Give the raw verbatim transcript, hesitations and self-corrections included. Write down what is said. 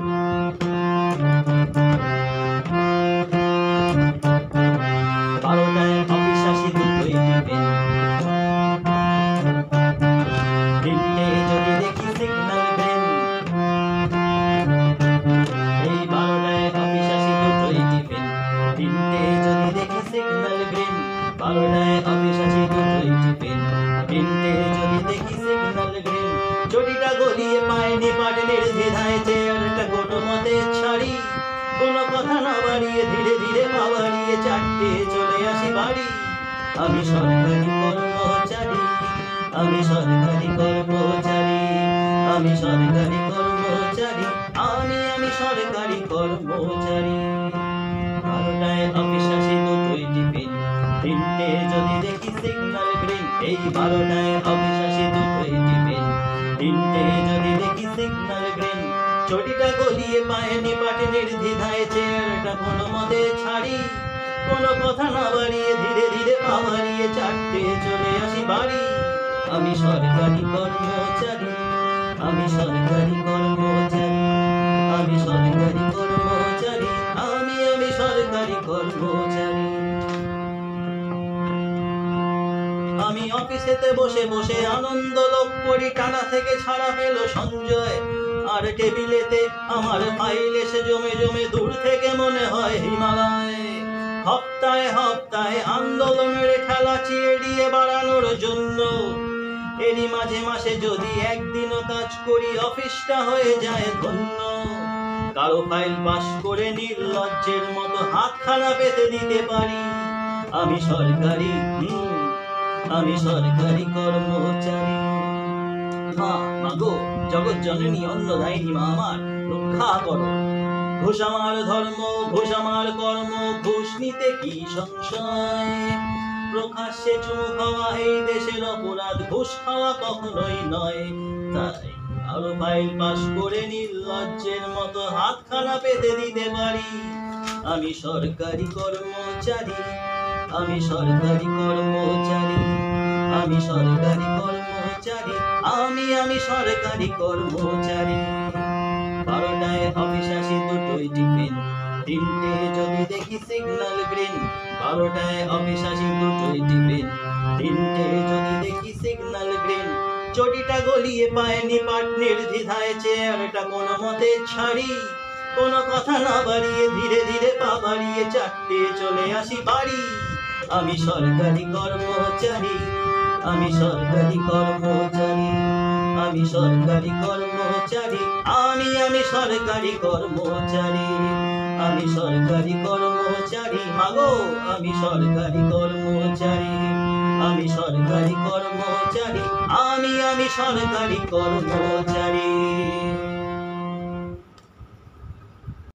বারোটায় অফিস আসি দুটোই টিফিন, তিনটে যদি দেখি সিগন্যাল গ্রিন। এই বারোটায় অফিস আসি দুটোই টিফিন, তিনটে যদি দেখি সিগন্যাল গ্রিন। বারোটায় অফিস আসি দুটোই টিফিন, তিনটে যদি দেখি সিগন্যাল গ্রিন। চটিটা গলিয়ে পায়নি পাটনের দ্বিধায় চেয়ারটা কোনো মতে ছাড়ি। কোনো কথা না বাড়িয়ে ধীরে ধীরে পা বাড়িয়ে চারটে চলে আসি বাড়ি। আমি সরকারি কর্মচারী, আমি সরকারি কর্মচারী, আমি সরকারি কর্মচারী, আমি আমি সরকারি কর্মচারী। বারোটায় অফিস আসি দুটোই টিফিন, তিনটে যদি দেখি সিগন্যাল গ্রিন। এই বারোটায় অফিস আসি দুটোই টিফিন, তিনটে যদি দেখি সিগন্যাল গ্রিন। চটিটা গলিয়ে পায়নি পাটনের দ্বিধায় চেয়ারটা কোনো মতে ছাড়ি। কোনো কথা না বাড়িয়ে ধীরে ধীরে পা বাড়িয়ে চারটে চলে আসি বাড়ি। আমি সরকারি কর্মচারী, আমি সরকারি কর্মচারী, আমি সরকারি কর্মচারী, আমি আমি সরকারি কর্মচারী। আমি অফিসেতে বসে বসে আনন্দ লোক করি, টানা থেকে ছাড়া পেল সঞ্জয়। আর টেবিলেতে আমার ফাইল এসে জমে জমে দূর থেকে মনে হয় হিমালয়। হপ্তায় হপ্তায় আন্দোলনের ঠেলা চিড়িয়ে বাড়ানোর জন্য, এরই মাঝে মাসে যদি একদিনও কাজ করি অফিসটা হয়ে যায় ধন্য। কারো ফাইল পাস করে নির্লজ্জের মতো হাতখানা পেতে দিতে পারি। আমি সরকারি, হুম আমি সরকারি কর্মচারী। মা মাগো জগৎ জননী অন্নদায়িনী মা আমার রক্ষা করো। ঘুষ আমার ধর্ম, ঘুষ আমার কর্ম, ঘুষ নিতে কি সংশয়। প্রকাশ্যে চুমু খাওয়া এই দেশের অপরাধ, ঘুষ খাওয়া কখনোই নয়। তাই আরো ফাইল পাস করে নির্লজ্জের মতো হাতখানা পেতে দিতে পারি। আমি সরকারি কর্মচারী, আমি সরকারি কর্মচারী, আমি সরকারি কর্মচারী, আমি আমি সরকারি কর্মচারী। বারোটায় অফিস আসি দুটোই টিফিন, তিনটে যদি দেখি সিগন্যাল গ্রিন। বারোটায় অফিস আসি দুটোই টিফিন, তিনটে যদি দেখি সিগন্যাল গ্রিন। চটিটা গলিয়ে পায়নি পাটনের দ্বিধায় চেয়ারটা কোনো মতে ছাড়ি। কোনো কথা না বাড়িয়ে ধীরে ধীরে পা বাড়িয়ে চারটে চলে আসি বাড়ি। আমি সরকারি কর্মচারী, আমি সরকারি কর্মচারী, আমি সরকারি কর্মচারী, আমি আমি সরকারি কর্মচারী, আমি সরকারি কর্মচারী। মাগো আমি সরকারি কর্মচারী, আমি সরকারি কর্মচারী, আমি আমি সরকারি কর্মচারী।